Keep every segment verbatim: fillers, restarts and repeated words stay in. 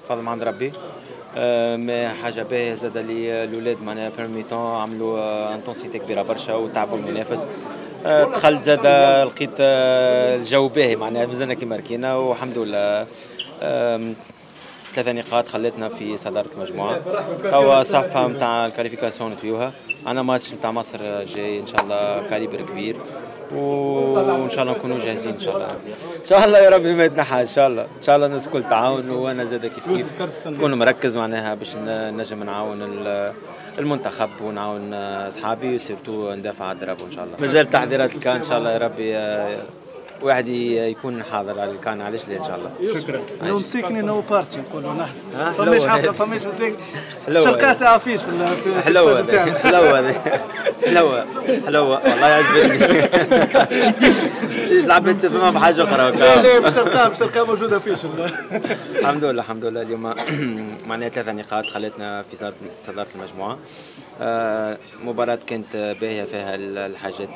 فضل من عند ربي. آه، ما حاجه باهيه زاد اللي الاولاد معناها بيرميتون عملوا انتونسيتي كبيره برشا وتعبوا المنافس. آه، دخلت زاد لقيت آه، الجو باهي معناها مازلنا كيما ركينا والحمد لله. آم، ثلاثة نقاط خلتنا في صدارة المجموعة. توا صفحة نتاع الكاليفيكاسيون نتويوها. أنا ماتش نتاع مصر جاي إن شاء الله كاليبر كبير وإن شاء الله نكونوا جاهزين إن شاء الله. إن شاء الله يا ربي ما يتنحى إن شاء الله. إن شاء الله الناس الكل تعاون وأنا زاد كيف كيف نكون مركز معناها باش نجم نعاون المنتخب ونعاون أصحابي وسيرتو ندافع على الدرب إن شاء الله. مازال تحضيرات الكان إن شاء الله يا ربي واحد يكون حاضر على الكان علاش لا ان شاء الله. شكرا. لو مسكني نو بارتي نقولوا نحن. فماش حفله فماش مسك. شركه ساعه فيش في حلوه حلوه هذه حلوه حلوه والله عجبتني. شيش لعبت فما بحاجه اخرى. لا لا باش تلقاها باش تلقاها موجوده فيش. الحمد لله الحمد لله اليوم معناها ثلاثة نقاط خلتنا في صدارة المجموعة. آه مباراة كانت باهية فيها الحاجات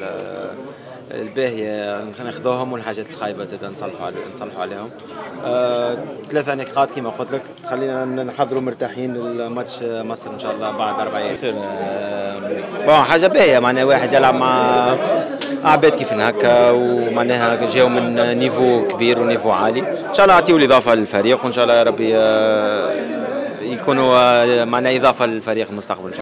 الباهية ناخذوهم والحاجات الخايبة زاد نصلحوا عليهم نصلحوا عليهم. آه ثلاثة نقاط كما قلت لك خلينا نحضروا مرتاحين الماتش مصر ان شاء الله بعد أربع أيام. آه حاجة باهية معناها واحد يلعب مع عباد كيف هكا ومعناها جاو من نيفو كبير ونيفو عالي. ان شاء الله يعطيو الاضافة للفريق وان شاء الله يا ربي يكونوا معناها اضافة للفريق المستقبل.